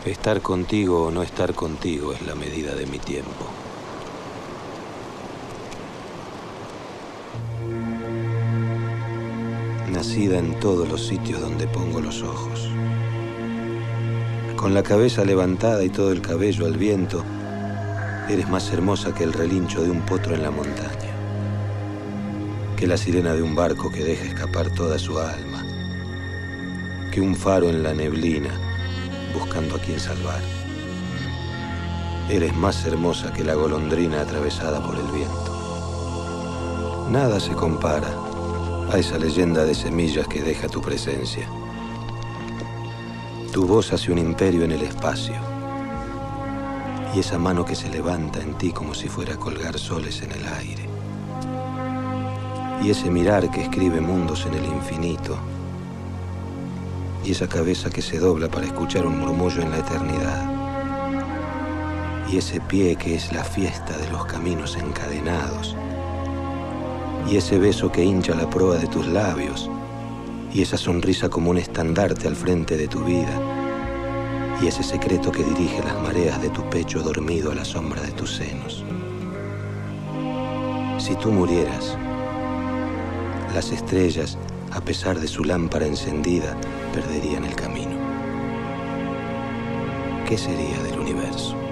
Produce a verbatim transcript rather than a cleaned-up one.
Estar contigo o no estar contigo es la medida de mi tiempo. Nacida en todos los sitios donde pongo los ojos. Con la cabeza levantada y todo el cabello al viento, eres más hermosa que el relincho de un potro en la montaña, que la sirena de un barco que deja escapar toda su alma, que un faro en la neblina buscando a quien salvar. Eres más hermosa que la golondrina atravesada por el viento. Nada se compara a esa leyenda de semillas que deja tu presencia. Tu voz hace un imperio en el espacio, y esa mano que se levanta en ti como si fuera a colgar soles en el aire, y ese mirar que escribe mundos en el infinito, y esa cabeza que se dobla para escuchar un murmullo en la eternidad, y ese pie que es la fiesta de los caminos encadenados, y ese beso que hincha la proa de tus labios, y esa sonrisa como un estandarte al frente de tu vida, y ese secreto que dirige las mareas de tu pecho dormido a la sombra de tus senos. Si tú murieras, las estrellas, a pesar de su lámpara encendida, perderían el camino. ¿Qué sería del universo?